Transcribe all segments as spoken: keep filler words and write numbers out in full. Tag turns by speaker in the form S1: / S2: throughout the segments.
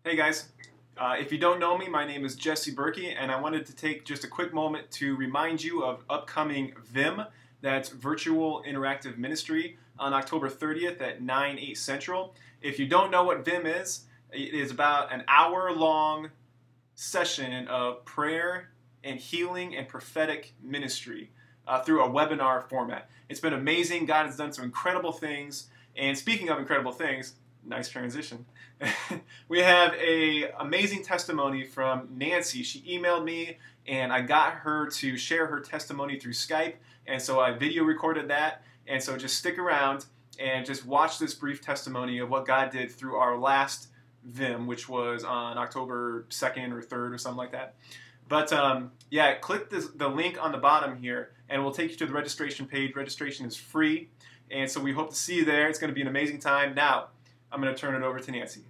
S1: Hey guys, uh, if you don't know me, my name is Jesse Berkey, and I wanted to take just a quick moment to remind you of upcoming V I M, that's Virtual Interactive Ministry, on October thirtieth at nine, eight Central. If you don't know what V I M is, it is about an hour-long session of prayer and healing and prophetic ministry uh, through a webinar format. It's been amazing. God has done some incredible things, and speaking of incredible things, nice transition. We have a amazing testimony from Nancy. She emailed me and I got her to share her testimony through Skype, and so I video recorded that. And so just stick around and just watch this brief testimony of what God did through our last V I M, which was on October second or third or something like that. But um, yeah, click this, the link on the bottom here and it will take you to the registration page. Registration is free, and so we hope to see you there. It's going to be an amazing time. Now, I'm going to turn it over to Nancy.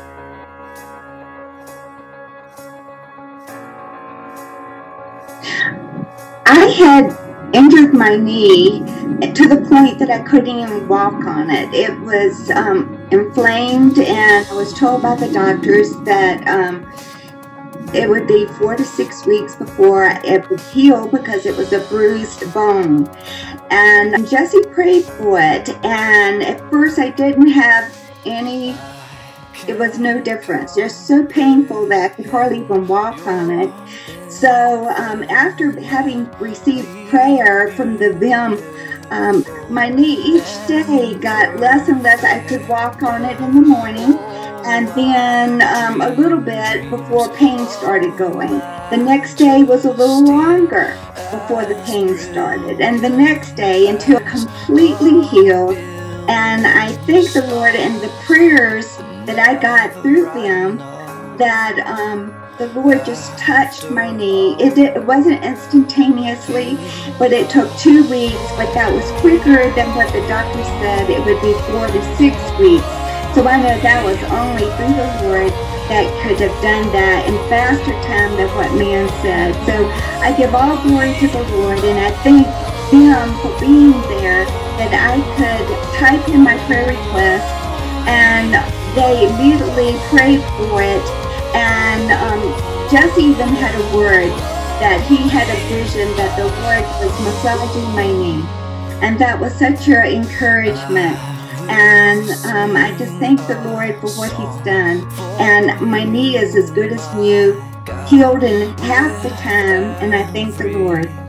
S2: I had injured my knee to the point that I couldn't even walk on it. It was um, inflamed, and I was told by the doctors that um, it would be four to six weeks before it would heal because it was a bruised bone. And Jesse prayed for it, and at first I didn't have any, it was no difference. Just so painful that I could hardly even walk on it. So um, after having received prayer from the V I M, um, my knee each day got less and less. I could walk on it in the morning, and then um, a little bit before pain started going. The next day was a little longer before the pain started, and the next day until completely healed. And I thank the Lord and the prayers that I got through V I M that um, the Lord just touched my knee. It, did, it wasn't instantaneously, but it took two weeks, but that was quicker than what the doctor said. It would be four to six weeks. So I know that was only through the Lord that could have done that in faster time than what man said. So I give all glory to the Lord, and I thank Him for being there, that I could type in my prayer request, and they immediately prayed for it. And um, Jesse even had a word that he had a vision that the Lord was massaging my knee, and that was such an encouragement. And um, I just thank the Lord for what He's done. And my knee is as good as new, healed in half the time, and I thank the Lord.